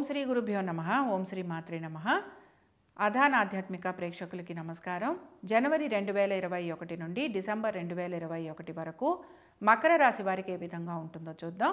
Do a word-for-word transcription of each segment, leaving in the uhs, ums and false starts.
శ్రీ గురుభ్యో నమః. ఓం శ్రీ మాత్రే నమః. ఆధాన ఆధ్యాత్మిక ప్రేక్షకులకి నమస్కారం. జనవరి రెండు వేల ఇరవై ఒకటి నుండి డిసెంబర్ రెండు వేల ఇరవై ఒకటి వరకు మకర రాశి వారికి ఏ విధంగా ఉంటుందో చూద్దాం.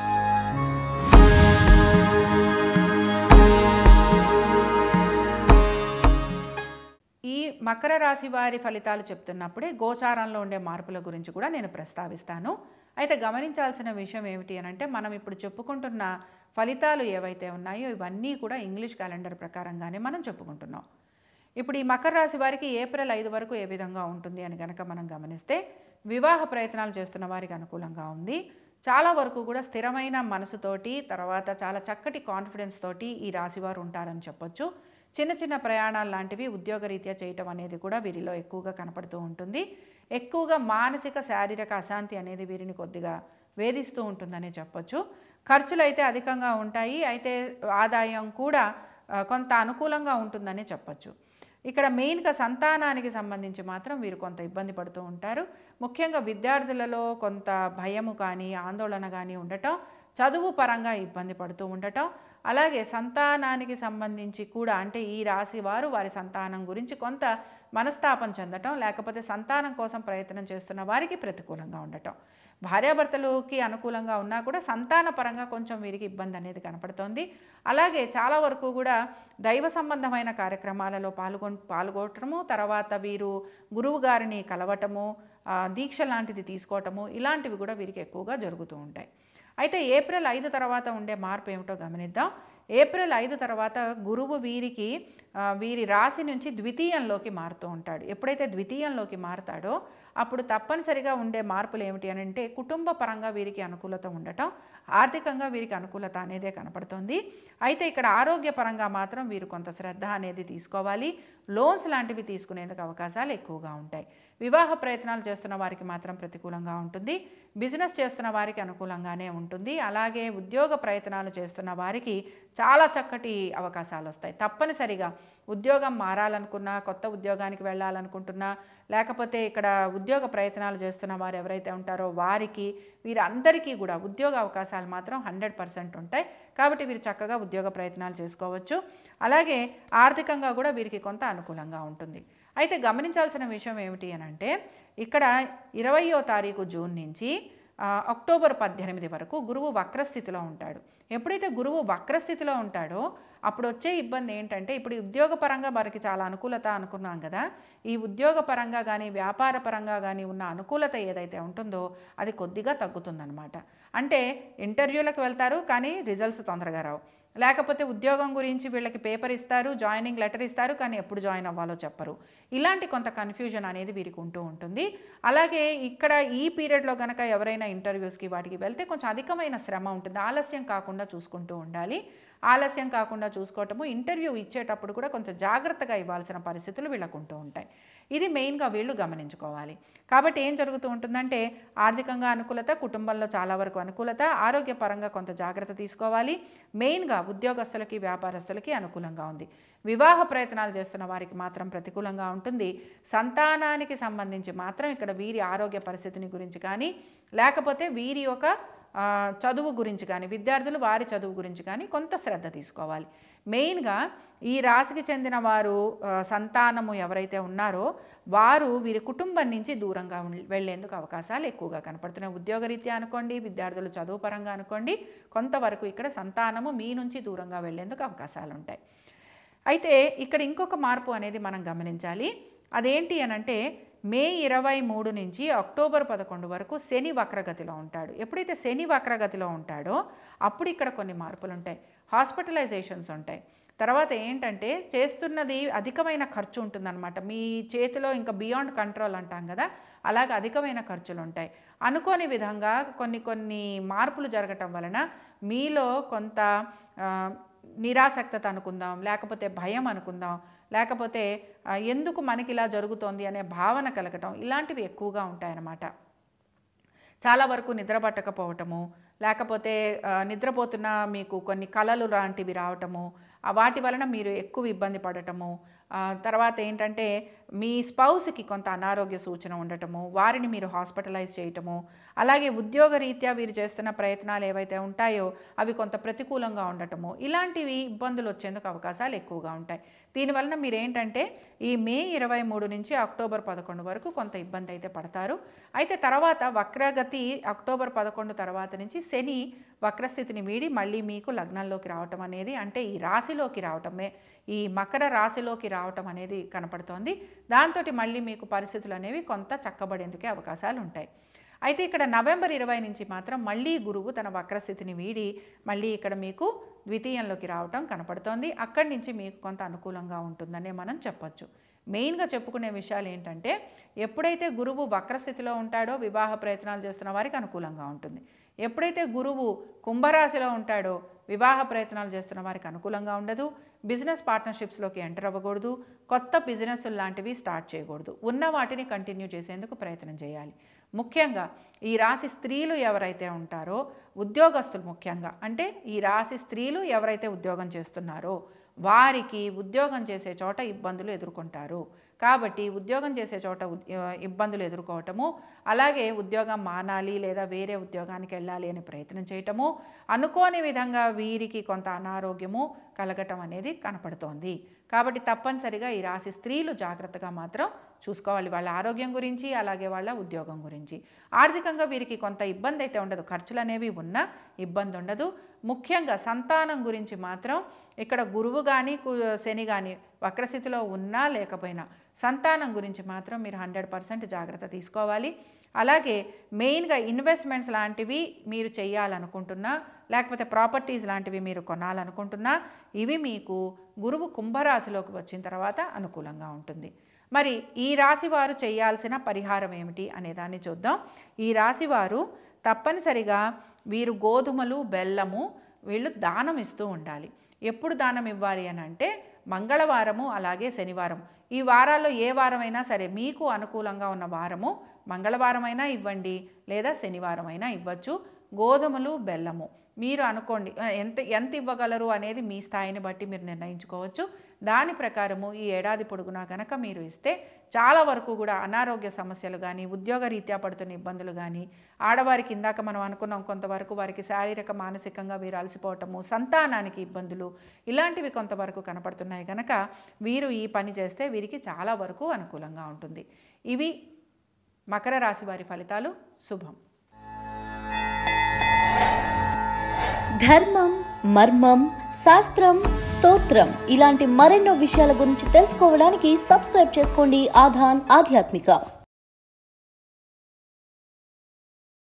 ఈ మకర రాశి వారి ఫలితాలు చెప్తున్నప్పుడే గోచారంలో ఉండే మార్పుల గురించి కూడా నేను ప్రస్తావిస్తాను. అయితే గమనించాల్సిన విషయం ఏమిటి అని అంటే, మనం ఇప్పుడు చెప్పుకుంటున్న ఫలితాలు ఏవైతే ఉన్నాయో ఇవన్నీ కూడా ఇంగ్లీష్ క్యాలెండర్ ప్రకారంగానే మనం చెప్పుకుంటున్నాం. ఇప్పుడు ఈ మకర రాశి వారికి ఏప్రిల్ ఐదు వరకు ఏ విధంగా ఉంటుంది అని కనుక మనం గమనిస్తే, వివాహ ప్రయత్నాలు చేస్తున్న వారికి అనుకూలంగా ఉంది. చాలా వరకు కూడా స్థిరమైన మనసుతోటి, తర్వాత చాలా చక్కటి కాన్ఫిడెన్స్ తోటి ఈ రాశివారు ఉంటారని చెప్పొచ్చు. చిన్న చిన్న ప్రయాణాలు లాంటివి ఉద్యోగరీత్యా చేయటం అనేది కూడా వీరిలో ఎక్కువగా కనపడుతూ ఉంటుంది. ఎక్కువగా మానసిక శారీరక అశాంతి అనేది వీరిని కొద్దిగా వేధిస్తూ ఉంటుందనే చెప్పొచ్చు. ఖర్చులు అయితే అధికంగా ఉంటాయి, అయితే ఆదాయం కూడా కొంత అనుకూలంగా ఉంటుందని చెప్పొచ్చు. ఇక్కడ మెయిన్గా సంతానానికి సంబంధించి మాత్రం వీరు కొంత ఇబ్బంది పడుతూ ఉంటారు. ముఖ్యంగా విద్యార్థులలో కొంత భయము కానీ ఆందోళన కానీ ఉండటం, చదువు పరంగా ఇబ్బంది పడుతూ ఉండటం, అలాగే సంతానానికి సంబంధించి కూడా అంటే ఈ రాశి వారు వారి సంతానం గురించి కొంత మనస్తాపం చెందటం, లేకపోతే సంతానం కోసం ప్రయత్నం చేస్తున్న వారికి ప్రతికూలంగా ఉండటం. భార్యాభర్తలకి అనుకూలంగా ఉన్నా కూడా సంతాన పరంగా కొంచెం వీరికి ఇబ్బంది అనేది కనపడుతోంది. అలాగే చాలా వరకు కూడా దైవ సంబంధమైన కార్యక్రమాలలో పాల్గొ పాల్గొనటము తర్వాత వీరు గురువు గారిని కలవటము, దీక్ష లాంటిది తీసుకోవటము, ఇలాంటివి కూడా వీరికి ఎక్కువగా జరుగుతూ ఉంటాయి. అయితే ఏప్రిల్ ఐదు తర్వాత ఉండే మార్పు ఏమిటో గమనిద్దాం. ఏప్రిల్ ఐదు తర్వాత గురువు వీరికి వీరి రాశి నుంచి ద్వితీయంలోకి మారుతూ ఉంటాడు. ఎప్పుడైతే ద్వితీయంలోకి మారుతాడో అప్పుడు తప్పనిసరిగా ఉండే మార్పులు ఏమిటి అని అంటే, కుటుంబ పరంగా వీరికి అనుకూలత ఉండటం, ఆర్థికంగా వీరికి అనుకూలత అనేదే కనపడుతుంది. అయితే ఇక్కడ ఆరోగ్యపరంగా మాత్రం వీరు కొంత శ్రద్ధ అనేది తీసుకోవాలి. లోన్స్ లాంటివి తీసుకునేందుకు అవకాశాలు ఎక్కువగా ఉంటాయి. వివాహ ప్రయత్నాలు చేస్తున్న వారికి మాత్రం ప్రతికూలంగా ఉంటుంది. బిజినెస్ చేస్తున్న వారికి అనుకూలంగానే ఉంటుంది. అలాగే ఉద్యోగ ప్రయత్నాలు చేస్తున్న వారికి చాలా చక్కటి అవకాశాలు వస్తాయి. తప్పనిసరిగా ఉద్యోగం మారాలనుకున్నా, కొత్త ఉద్యోగానికి వెళ్ళాలనుకుంటున్నా, లేకపోతే ఇక్కడ ఉద్యోగ ప్రయత్నాలు చేస్తున్న వారు ఎవరైతే ఉంటారో వారికి, వీరందరికీ కూడా ఉద్యోగ అవకాశాలు మాత్రం హండ్రెడ్ పర్సెంట్ ఉంటాయి. కాబట్టి వీరు చక్కగా ఉద్యోగ ప్రయత్నాలు చేసుకోవచ్చు. అలాగే ఆర్థికంగా కూడా వీరికి కొంత అనుకూలంగా ఉంటుంది. అయితే గమనించాల్సిన విషయం ఏమిటి అని అంటే, ఇక్కడ ఇరవయో తారీఖు జూన్ నుంచి అక్టోబర్ పద్దెనిమిది వరకు గురువు వక్రస్థితిలో ఉంటాడు. ఎప్పుడైతే గురువు వక్రస్థితిలో ఉంటాడో అప్పుడు వచ్చే ఇబ్బంది ఏంటంటే, ఇప్పుడు ఉద్యోగ పరంగా వారికి చాలా అనుకూలత అనుకున్నాం కదా, ఈ ఉద్యోగ పరంగా కానీ వ్యాపార పరంగా కానీ ఉన్న అనుకూలత ఏదైతే ఉంటుందో అది కొద్దిగా తగ్గుతుందన్నమాట. అంటే ఇంటర్వ్యూలకు వెళ్తారు కానీ రిజల్ట్స్ తొందరగా రావు, లేకపోతే ఉద్యోగం గురించి వీళ్ళకి పేపర్ ఇస్తారు, జాయినింగ్ లెటర్ ఇస్తారు, కానీ ఎప్పుడు జాయిన్ అవ్వాలో చెప్పరు. ఇలాంటి కొంత కన్ఫ్యూజన్ అనేది వీరికి ఉంటూ ఉంటుంది. అలాగే ఇక్కడ ఈ పీరియడ్లో కనుక ఎవరైనా ఇంటర్వ్యూస్కి వాటికి వెళ్తే కొంచెం అధికమైన శ్రమ ఉంటుంది. ఆలస్యం కాకుండా చూసుకుంటూ ఉండాలి. ఆలస్యం కాకుండా చూసుకోవటము, ఇంటర్వ్యూ ఇచ్చేటప్పుడు కూడా కొంచెం జాగ్రత్తగా ఇవ్వాల్సిన పరిస్థితులు వీళ్ళకు ఉంటూ ఉంటాయి. ఇది మెయిన్గా వీళ్ళు గమనించుకోవాలి. కాబట్టి ఏం జరుగుతూ ఉంటుందంటే, ఆర్థికంగా అనుకూలత, కుటుంబంలో చాలా వరకు అనుకూలత, ఆరోగ్యపరంగా కొంత జాగ్రత్త తీసుకోవాలి. మెయిన్గా ఉద్యోగస్తులకి వ్యాపారస్తులకి అనుకూలంగా ఉంది. వివాహ ప్రయత్నాలు చేస్తున్న వారికి మాత్రం ప్రతికూలంగా ఉంటుంది. సంతానానికి సంబంధించి మాత్రం ఇక్కడ వీరి ఆరోగ్య పరిస్థితిని గురించి కానీ, లేకపోతే వీరి యొక్క చదువు గురించి కానీ, విద్యార్థులు వారి చదువు గురించి కానీ కొంత శ్రద్ధ తీసుకోవాలి. మెయిన్గా ఈ రాశికి చెందిన వారు సంతానము ఎవరైతే ఉన్నారో వారు వీరి కుటుంబం నుంచి దూరంగా వెళ్లేందుకు అవకాశాలు ఎక్కువగా కనపడుతున్నాయి. ఉద్యోగరీత్యా అనుకోండి, విద్యార్థులు చదువు పరంగా అనుకోండి, కొంతవరకు ఇక్కడ సంతానము మీ నుంచి దూరంగా వెళ్లేందుకు అవకాశాలు ఉంటాయి. అయితే ఇక్కడ ఇంకొక మార్పు అనేది మనం గమనించాలి. అదేంటి అనంటే, మే ఇరవై మూడు నుంచి అక్టోబర్ పదకొండు వరకు శని వక్రగతిలో ఉంటాడు. ఎప్పుడైతే శని వక్రగతిలో ఉంటాడో అప్పుడు ఇక్కడ కొన్ని మార్పులు ఉంటాయి. హాస్పిటలైజేషన్స్ ఉంటాయి. తర్వాత ఏంటంటే, చేస్తున్నది అధికమైన ఖర్చు ఉంటుందన్నమాట. మీ చేతిలో ఇంకా బియాండ్ కంట్రోల్ అంటాం కదా, అలాగే అధికమైన ఖర్చులు ఉంటాయి. అనుకోని విధంగా కొన్ని కొన్ని మార్పులు జరగటం వలన మీలో కొంత నిరాసక్తత అనుకుందాం, లేకపోతే భయం అనుకుందాం, లేకపోతే ఎందుకు మనకి ఇలా జరుగుతోంది అనే భావన కలగటం, ఇలాంటివి ఎక్కువగా ఉంటాయన్నమాట. చాలా వరకు నిద్ర పట్టకపోవటము, లేకపోతే నిద్రపోతున్న మీకు కొన్ని కలలు లాంటివి రావటము, వాటి వలన మీరు ఎక్కువ ఇబ్బంది పడటము, తర్వాత ఏంటంటే మీ స్పౌస్కి కొంత అనారోగ్య సూచన ఉండటము, వారిని మీరు హాస్పిటలైజ్ చేయటము, అలాగే ఉద్యోగరీత్యా వీరు చేస్తున్న ప్రయత్నాలు ఏవైతే ఉంటాయో అవి కొంత ప్రతికూలంగా ఉండటము, ఇలాంటివి ఇబ్బందులు వచ్చేందుకు అవకాశాలు ఎక్కువగా ఉంటాయి. దీనివలన మీరు ఏంటంటే ఈ మే ఇరవై మూడు నుంచి అక్టోబర్ పదకొండు వరకు కొంత ఇబ్బంది అయితే పడతారు. అయితే తర్వాత వక్రగతి అక్టోబర్ పదకొండు తర్వాత నుంచి శని వక్రస్థితిని వీడి మళ్ళీ మీకు లగ్నంలోకి రావటం అనేది, అంటే ఈ రాశిలోకి రావటమే, ఈ మకర రాశిలోకి రావటం అనేది కనపడుతోంది. దాంతో మళ్ళీ మీకు పరిస్థితులు అనేవి కొంత చక్కబడేందుకే అవకాశాలు ఉంటాయి. అయితే ఇక్కడ నవంబర్ ఇరవై నుంచి మాత్రం మళ్ళీ గురువు తన వక్రస్థితిని వీడి మళ్ళీ ఇక్కడ మీకు ద్వితీయంలోకి రావటం కనపడుతోంది. అక్కడి నుంచి మీకు కొంత అనుకూలంగా ఉంటుందనే మనం చెప్పొచ్చు. మెయిన్గా చెప్పుకునే విషయాలు ఏంటంటే, ఎప్పుడైతే గురువు వక్రస్థితిలో ఉంటాడో వివాహ ప్రయత్నాలు చేస్తున్న వారికి అనుకూలంగా ఉంటుంది. ఎప్పుడైతే గురువు కుంభరాశిలో ఉంటాడో వివాహ ప్రయత్నాలు చేస్తున్న వారికి అనుకూలంగా ఉండదు. బిజినెస్ పార్ట్నర్షిప్స్లోకి ఎంటర్ అవ్వకూడదు. కొత్త బిజినెస్ లాంటివి స్టార్ట్ చేయకూడదు. ఉన్న వాటిని కంటిన్యూ చేసేందుకు ప్రయత్నం చేయాలి. ముఖ్యంగా ఈ రాశి స్త్రీలు ఎవరైతే ఉంటారో, ఉద్యోగస్తులు ముఖ్యంగా, అంటే ఈ రాశి స్త్రీలు ఎవరైతే ఉద్యోగం చేస్తున్నారో వారికి ఉద్యోగం చేసే చోట ఇబ్బందులు ఎదుర్కొంటారు. కాబట్టి ఉద్యోగం చేసే చోట ఇబ్బందులు ఎదుర్కోవటము, అలాగే ఉద్యోగం మానాలి లేదా వేరే ఉద్యోగానికి వెళ్ళాలి అని ప్రయత్నం చేయటము, అనుకోని విధంగా వీరికి కొంత అనారోగ్యము కలగటం అనేది కనపడుతోంది. కాబట్టి తప్పనిసరిగా ఈ రాశి స్త్రీలు జాగ్రత్తగా మాత్రం చూసుకోవాలి, వాళ్ళ ఆరోగ్యం గురించి అలాగే వాళ్ళ ఉద్యోగం గురించి. ఆర్థికంగా వీరికి కొంత ఇబ్బంది అయితే ఉండదు, ఖర్చులు అనేవి ఉన్నా ఇబ్బంది ఉండదు. ముఖ్యంగా సంతానం గురించి మాత్రం ఇక్కడ గురువు కానీ శని కానీ వక్రస్థితిలో ఉన్నా లేకపోయినా సంతానం గురించి మాత్రం మీరు హండ్రెడ్ పర్సెంట్ జాగ్రత్త తీసుకోవాలి. అలాగే మెయిన్గా ఇన్వెస్ట్మెంట్స్ లాంటివి మీరు చేయాలనుకుంటున్నా, లేకపోతే ప్రాపర్టీస్ లాంటివి మీరు కొనాలనుకుంటున్నా, ఇవి మీకు గురువు కుంభరాశిలోకి వచ్చిన తర్వాత అనుకూలంగా ఉంటుంది. మరి ఈ రాశి వారు చేయాల్సిన పరిహారం ఏమిటి అనే దాన్ని చూద్దాం. ఈ రాశి వారు తప్పనిసరిగా వీరు గోధుమలు, బెల్లము వీళ్ళు దానం ఇస్తూ ఉండాలి. ఎప్పుడు దానం ఇవ్వాలి అని అంటే మంగళవారము అలాగే శనివారం. ఈ వారాల్లో ఏ వారమైనా సరే మీకు అనుకూలంగా ఉన్న వారము మంగళవారం అయినా ఇవ్వండి లేదా శనివారం అయినా ఇవ్వచ్చు. గోధుమలు, బెల్లము మీరు అనుకోండి ఎంత ఎంత ఇవ్వగలరు అనేది మీ స్థాయిని బట్టి మీరు నిర్ణయించుకోవచ్చు. దాని ప్రకారము ఈ ఏడాది పొడుగునా కనుక మీరు ఇస్తే చాలా వరకు కూడా అనారోగ్య సమస్యలు కానీ, ఉద్యోగ రీత్యా పడుతున్న ఇబ్బందులు కానీ, ఆడవారికి ఇందాక మనం అనుకున్నాం కొంతవరకు వారికి శారీరక మానసికంగా వీరు అలసిపోవటము, సంతానానికి ఇబ్బందులు, ఇలాంటివి కొంతవరకు కనపడుతున్నాయి కనుక వీరు ఈ పని చేస్తే వీరికి చాలా వరకు అనుకూలంగా ఉంటుంది. ఇవి మకర రాశి వారి ఫలితాలు. శుభం. ధర్మం, మర్మం, శాస్త్రం, స్తోత్రం ఇలాంటి మరెన్నో విషయాల గురించి తెలుసుకోవడానికి సబ్స్క్రైబ్ చేసుకోండి ఆధాన్ ఆధ్యాత్మిక.